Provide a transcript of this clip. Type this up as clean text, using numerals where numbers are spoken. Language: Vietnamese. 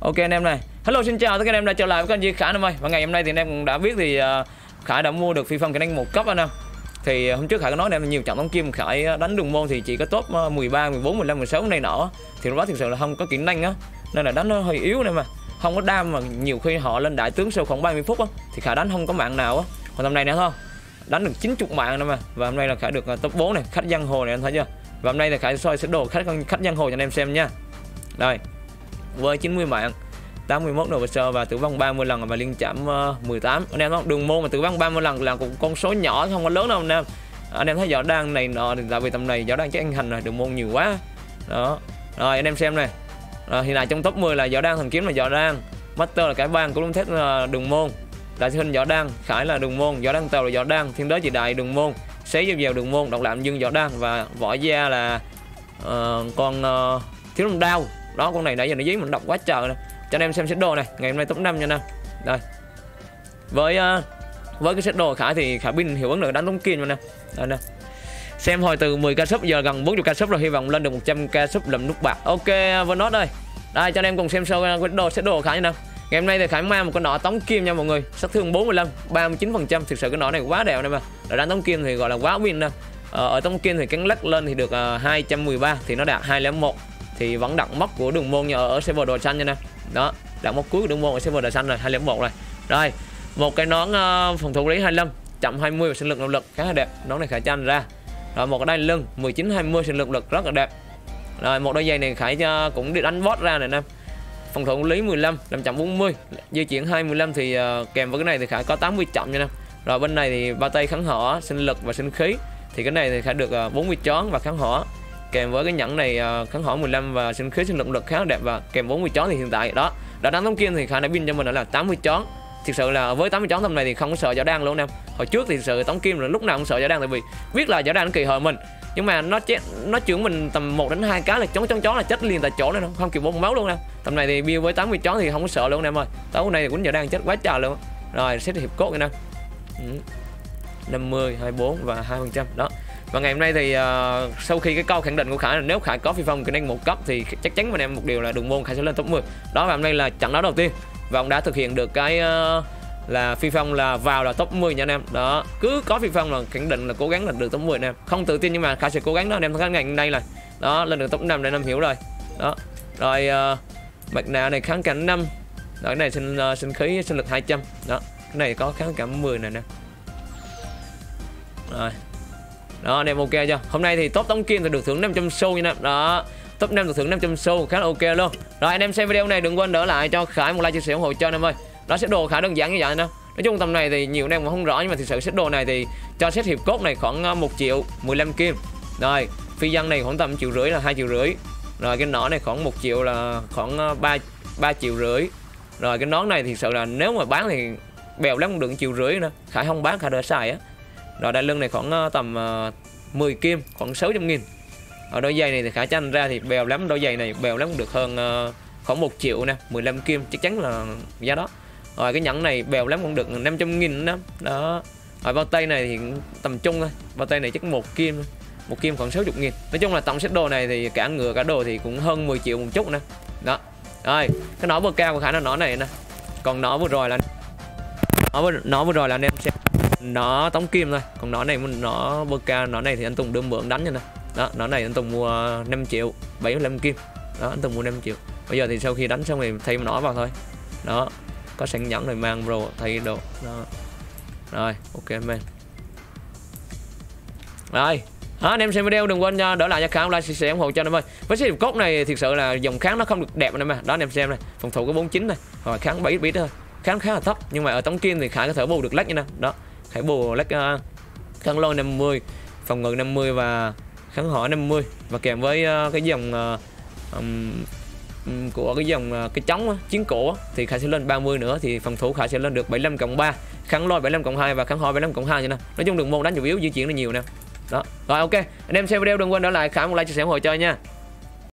Ok anh em này. Hello xin chào tất cả anh em đã trở lại với kênh Duy Khải em ơi. Và ngày hôm nay thì anh em cũng đã biết thì Khải đã mua được phi phong kỹ năng 1 cấp anh em. Thì hôm trước Khải có nói anh em nhiều trận tống kim Khải đánh đường môn thì chỉ có top 13, 14, 15, 16 này nọ. Thì lúc đó thực sự là không có kỹ năng á, nên là đánh nó hơi yếu này mà. Không có đam mà nhiều khi họ lên đại tướng sau khoảng 30 phút á thì Khải đánh không có mạng nào á. Còn hôm nay nè thôi. Đánh được 90 mạng nữa mà. Và hôm nay là Khải được top 4 này, khách giang hồ này anh thấy chưa? Và hôm nay thì Khải soi sơ đồ khách giang hồ cho anh em xem nha. Đây. Với 90 mạng, 81 nổ sơ và tử vong 30 lần và liên chạm 18. Anh em thấy đường môn mà tử vong 30 lần là cũng con số nhỏ không có lớn đâu anh em. Anh em thấy võ đăng này nọ thì tại vì tầm này võ đăng chắc anh hành rồi, đường môn nhiều quá. Đó. Rồi anh em xem này. Hiện tại trong top 10 là võ đăng, thần kiếm là võ đăng, master là cải bang, cũng thép là đường môn, đại sư huynh võ đăng, Khải là đường môn, võ đăng tàu là võ đăng, thiên đới chị đại đường môn, xế dao dèo đường môn, độc lạm dương võ đăng và võ gia là con thiếu đồng đao. Đó, con này nãy giờ nó dí mình đọc quá trời nè. Cho anh em xem set đồ này, ngày hôm nay top 5 nha nè. Đây. Với cái set đồ Khải thì Khải pin hiệu ứng được đánh tống kim nha nè. Đây nè. Xem hồi từ 10k sub giờ gần 40k sub rồi, hy vọng lên được 100k sub làm nút bạc. Ok Vernot ơi. Đây cho anh em cùng xem sâu cái set đồ Khải nha nè. Ngày hôm nay thì Khải mang một con nỏ tống kim nha mọi người. Sát thương 45, 39%. Thực sự cái nỏ này quá đẹp nè mà. Rồi đánh tống kim thì gọi là quá win nè. Ở tống kim thì cắn lắc lên thì được 213 thì nó đạt 201. Thì vẫn đặt mốc của đường môn ở server đồ xanh nha nè. Đó, đặt mốc cuối của đường môn ở server đồ xanh rồi, 201 rồi. Rồi, một cái nón phòng thủ lý 25, chậm 20 và sinh lực động lực khá là đẹp. Nón này Khải cho anh ra. Rồi một cái đai lưng 19 20 sinh lực động lực rất là đẹp. Rồi một đôi giày này Khải cũng đi đánh boss ra này nè. Phòng thủ lý 15, 540, di chuyển 215 thì kèm với cái này thì Khải có 80 chậm nha nè. Rồi bên này thì bao tay kháng hỏa, sinh lực và sinh khí. Thì cái này thì Khải được 40 chón và kháng hỏa. Kèm với cái nhẫn này kháng hỏa 15 và sinh khí sinh lực khá là đẹp và kèm 40 chón thì hiện tại đó đã đánh tống kim thì Khải đã pin cho mình là 80 chón. Thực sự là với 80 chón tầm này thì không có sợ võ đăng luôn em. Hồi trước thì sợ tống kim là lúc nào cũng sợ võ đăng tại vì biết là võ đăng nó kỳ hợt mình, nhưng mà nó chuyển mình tầm 1 đến 2 cái là chón là chết liền tại chỗ nữa, không kịp bơm máu luôn em. Tầm này thì build với 80 chón thì không có sợ luôn em ơi. Tối nay thì cũng võ đăng chết quá trời luôn. Rồi set hiệp cốt nha em. 50, 24 và 2% đó. Và ngày hôm nay thì sau khi cái câu khẳng định của Khải là nếu Khải có phi phong kỹ năng 1 cấp thì chắc chắn với em một điều là đường môn Khải sẽ lên top 10. Đó, và hôm nay là trận đấu đầu tiên và ông đã thực hiện được cái là phi phong là vào là top 10 nha anh em. Đó, cứ có phi phong là khẳng định là cố gắng là được top 10 anh em. Không tự tin nhưng mà Khải sẽ cố gắng đó anh em. Thấy ngày hôm nay là đó lên được top 5 để anh em hiểu rồi. Đó. Rồi mặt nạ này kháng cảnh 5. Đó, cái này sinh khí sinh lực 200. Đó, cái này có kháng cảnh 10 này nè. Rồi. Đó anh em ok chưa? Hôm nay thì top tống kim thì được thưởng 500 xu nha. Đó, top 5 được thưởng 500 xu khá là ok luôn. Rồi anh em xem video này đừng quên đỡ lại cho Khải một like chia sẻ ủng hộ cho anh em ơi. Đó, set đồ Khải đơn giản như vậy nè. Nói chung tầm này thì nhiều anh em cũng không rõ nhưng mà thực sự set đồ này thì cho set hiệp cốt này khoảng 1 triệu 15 kim. Rồi, phi dân này khoảng tầm 1,5 triệu là 2,5 triệu. Rồi cái nỏ này khoảng 1 triệu là khoảng 3,5 triệu. Rồi cái nón này thì sự là nếu mà bán thì bèo lắm cũng được 1,5 triệu nữa. Khải không bán Khải đỡ xài á. Rồi đai lưng này khoảng tầm 10 kim, khoảng 600.000. Ở đôi giày này thì Khải cho anh ra thì bèo lắm, đôi giày này bèo lắm cũng được hơn khoảng 1 triệu nè, 15 kim chắc chắn là giá đó. Rồi cái nhẫn này bèo lắm cũng được 500.000 đó. Đó. Rồi bao tay này thì tầm trung thôi. Bao tay này chắc 1 kim khoảng 60.000. Nói chung là tổng set đồ này thì cả ngựa cả đồ thì cũng hơn 10 triệu một chút nè. Đó. Rồi, cái nỏ bơ cao của Khải là nỏ này nè. Còn nỏ vừa rồi là anh em xem nó tống kim thôi, còn nó này nó bơ ca, nó này thì anh Tùng đưa mượn đánh nha nè. Đó, nó này anh Tùng mua 5 triệu 75 kim. Đó, anh Tùng mua 5 triệu. Bây giờ thì sau khi đánh xong thì thay nó vào thôi. Đó, có sẵn nhẫn rồi mang bro thay đồ. Đó. Rồi, ok man. Rồi, đó, anh em xem video đừng quên đỡ lại cho Khải like chia sẻ ủng hộ cho anh em ơi. Với cái cốt này thực sự là dòng kháng nó không được đẹp anh em. Đó anh em xem này, phòng thủ có 49 này, rồi kháng 7 bit thôi. Kháng khá là thấp nhưng mà ở tống kim thì Khải có thể bù được lách như nè. Đó. Khải bù lách kháng lôi 50, phòng ngự 50 và kháng hỏa 50 và kèm với cái dòng của cái dòng cái trống chiến cổ thì Khải sẽ lên 30 nữa thì phòng thủ Khải sẽ lên được 75+3, kháng lôi 75+2 và kháng hỏa 75+2 như nè. Nói chung đường môn đánh chủ yếu di chuyển là nhiều nè. Đó. Rồi ok, anh em xem video đừng quên đỡ lại Khải một like chia sẻ ủng hộ cho nha.